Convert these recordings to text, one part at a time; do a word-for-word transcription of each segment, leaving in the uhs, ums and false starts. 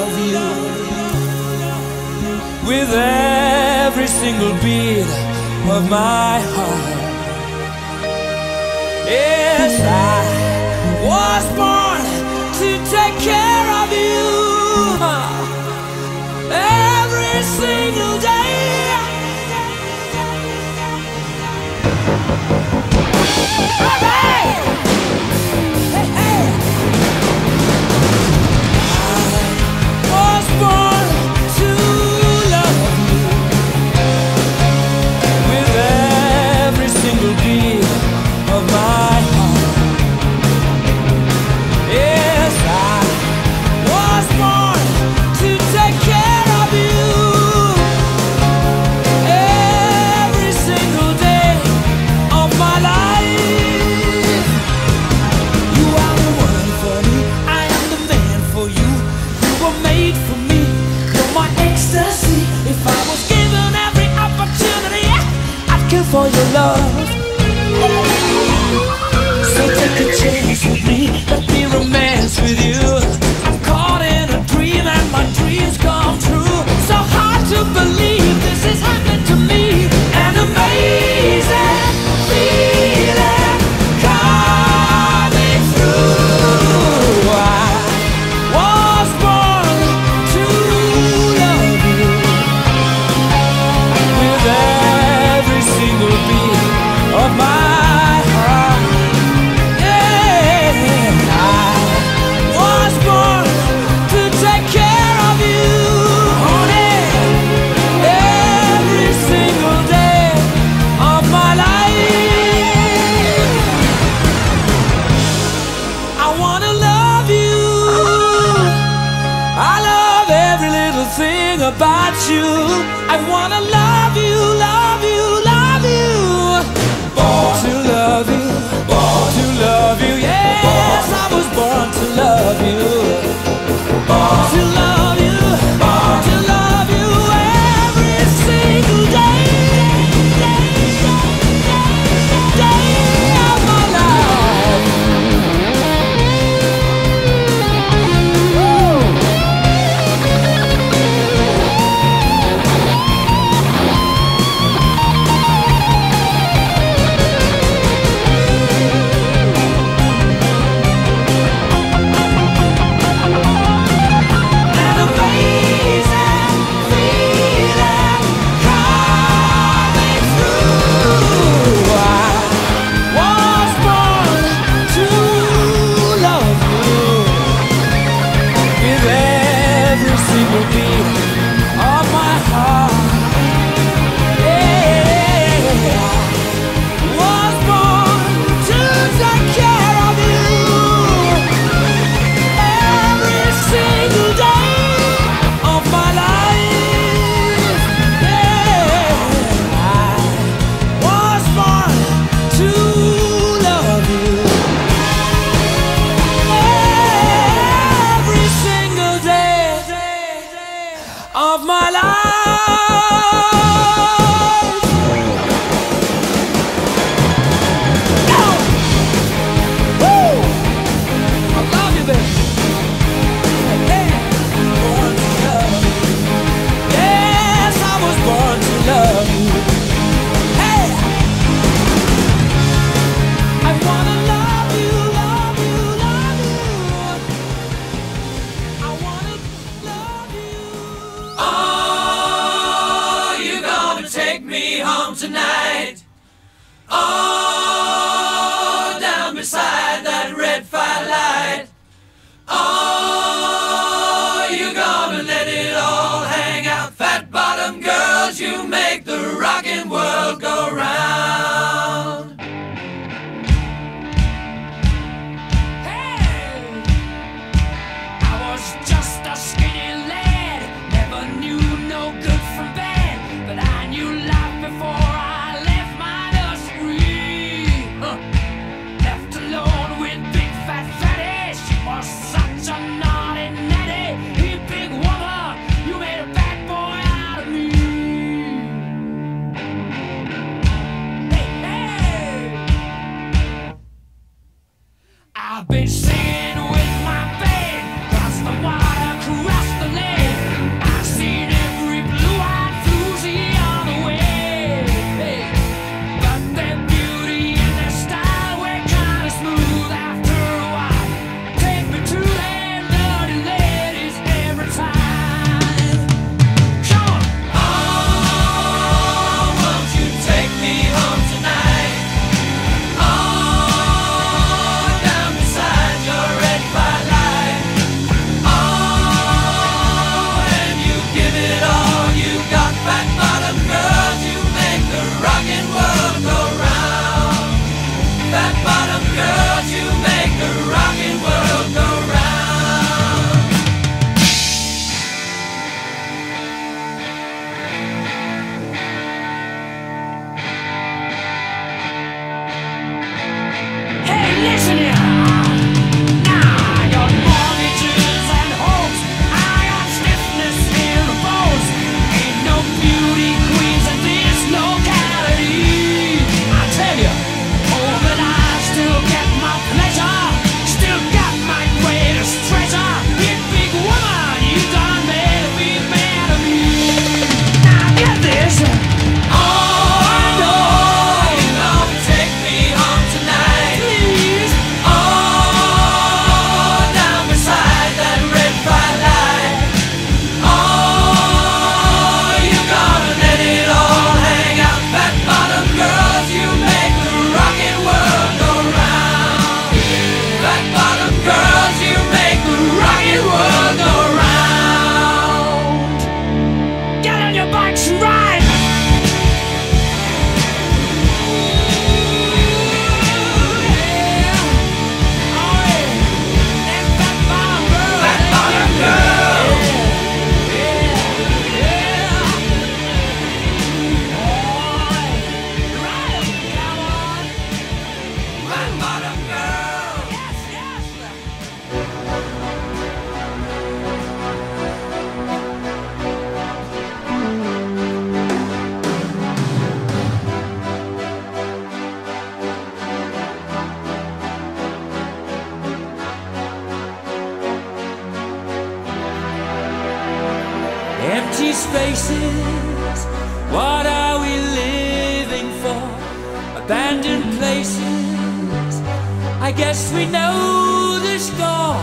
love you with every single beat of my heart. Yes, I was born to take care of you every single day. Hey, hey, hey. I was born to love you with every single beat of my heart. Yes, I was born to take care of you every single day of my life. You are the one for me, I am the man for you. You were made for me, you're my ecstasy. If I was given every opportunity, I'd kill for your love. So take a chance with me, let me romance with you. I'm caught in a dream and my dreams come true. So hard to believe this is happening to me. An amazing feeling coming through. I was born to love you with every single beat of my about you. I wanna love you, love you, love you. Born to love you, born to love you. Yes, I was born to love you. Born to love you, born to love you every single day, day, day, day of my life. Of my life. Go! Woo! I love you, baby. Hey, born to love you. Yes, I was born to love you. Hey, I wanna love you, love you, love you. I wanna love you. Oh, you're gonna take me home tonight. Oh, down beside that red firelight. Oh, you're gonna let it all hang out. Fat bottom girls, you make the rockin' world go round. Hey, I was just a skinny lad, never knew no good from bad, but I knew life before I left my nursery. Huh. Left alone with big fat fatties. empty spaces. What are we living for? Abandoned places. I guess we know the score.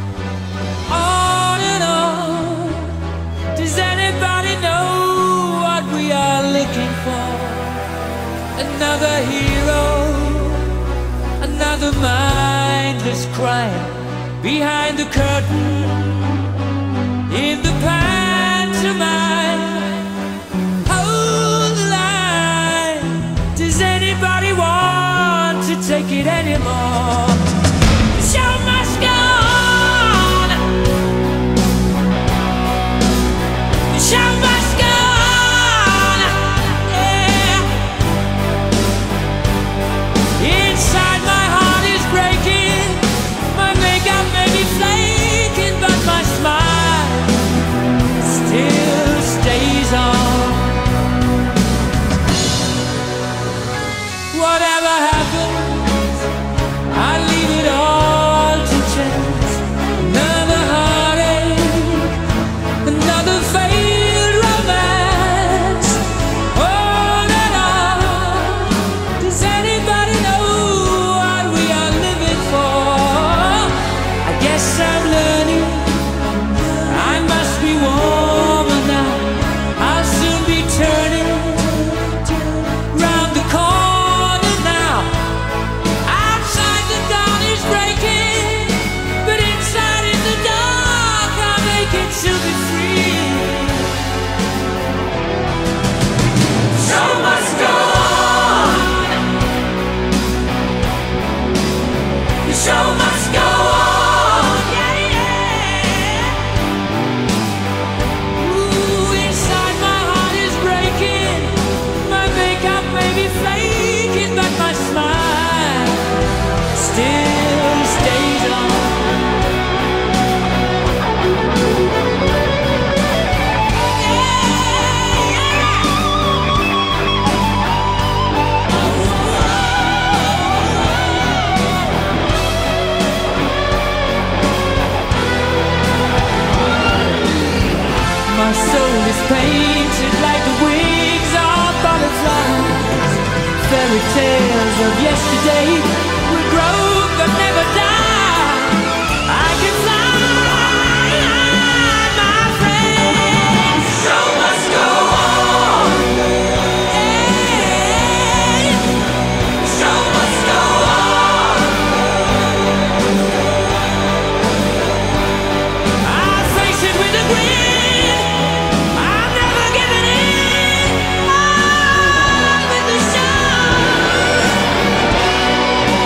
On and on. Does anybody know what we are looking for? Another hero, another mindless crime behind the curtain in the pantomime. Hold the line. Does anybody want to take it anymore? The show must go on. The show must go on. Yeah. Inside my heart is breaking. My makeup may be flaking, but my smile still stays on. Whatever happens, I leave it all to chance. Another heartache, another failed romance. On and on. Does anybody know what we are living for? I guess I'm learning. I must be warmer now. I'll soon be turning round the corner now. Outside the dawn is breaking, but inside in the dark I'm aching to be free. The show must go on. The show must go on. Yeah, yeah. Ooh, inside my heart is breaking. My makeup may be flaking, but my smile still stays on. My soul is painted like the wings of butterflies. Fairy tales of yesterday will grow but never die. I can fly, my friend. The show must go on. Yeah. The show must go on. I face it with a grin. I'm never giving in. On with the show.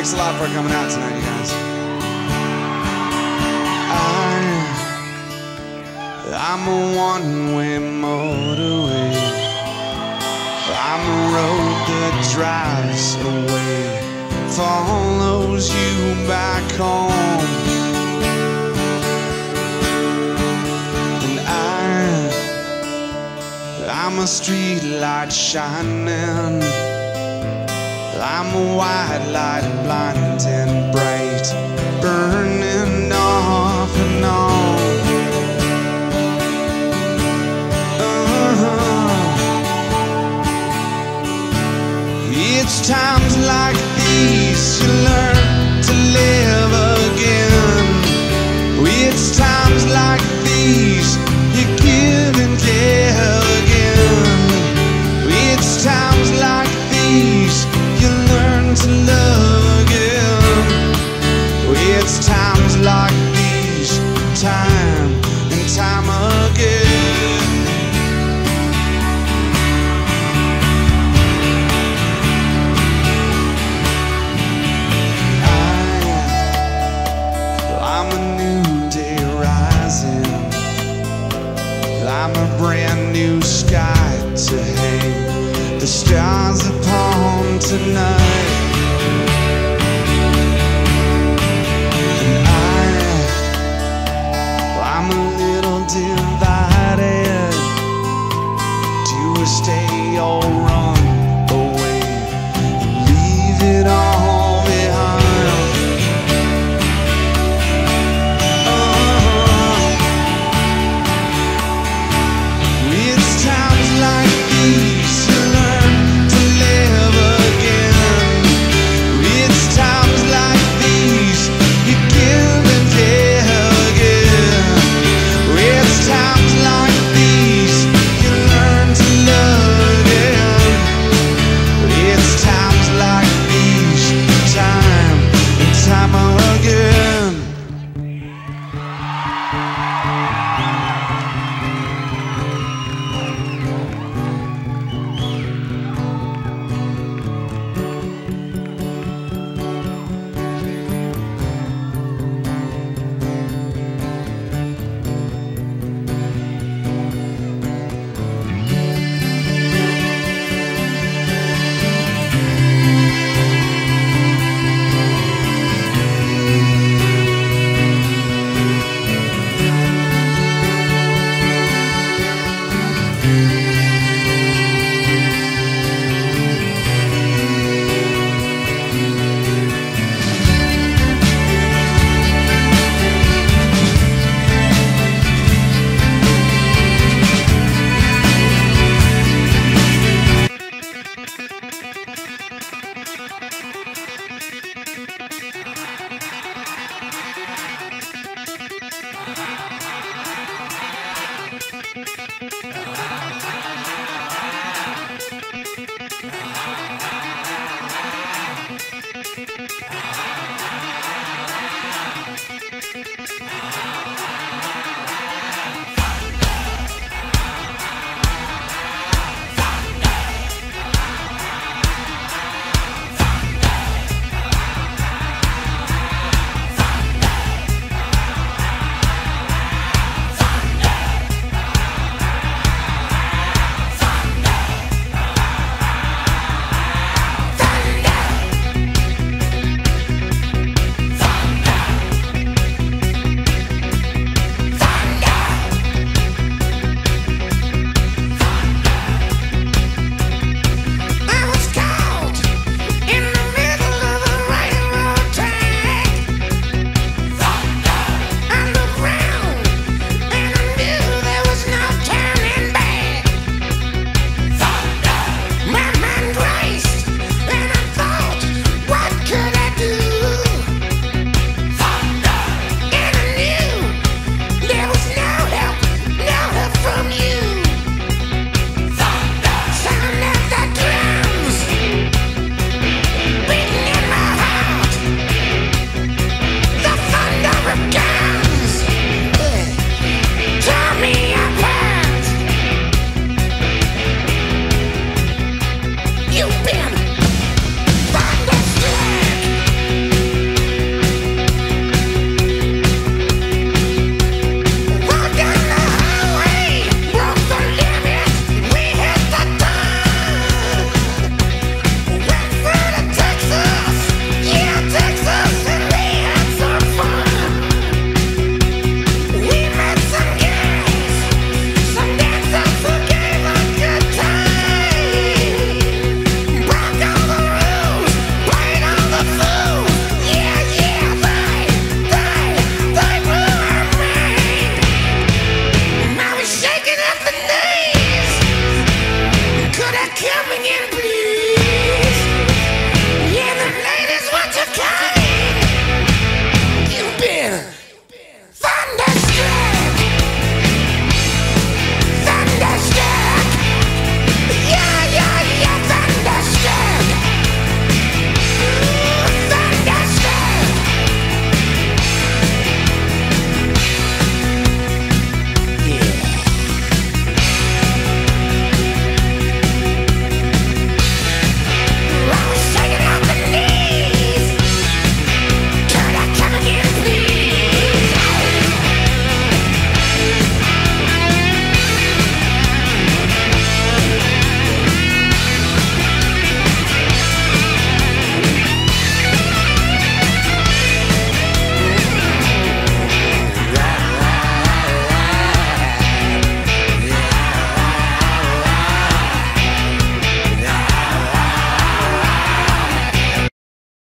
Thanks a lot for coming out tonight, you guys. I, I'm a one-way motorway. I'm a road that drives away, follows you back home. And I, I'm a street light shining. I'm a white light, blinding bright, burning off and on. Uh-huh. It's times like these you learn to live again. It's times like these you give and give again. It's times like these you learn to love again. It's times like these, time and time again. I, I'm a new day rising. I'm a brand new sky to hang the stars upon tonight. And I, I'm a little divided. Do I stay or run away, leave it all behind? Uh-huh. It's times like these you learn to live again. It's times like these you give and give again. It's times like these you learn to love again. It's times like these, time and time again.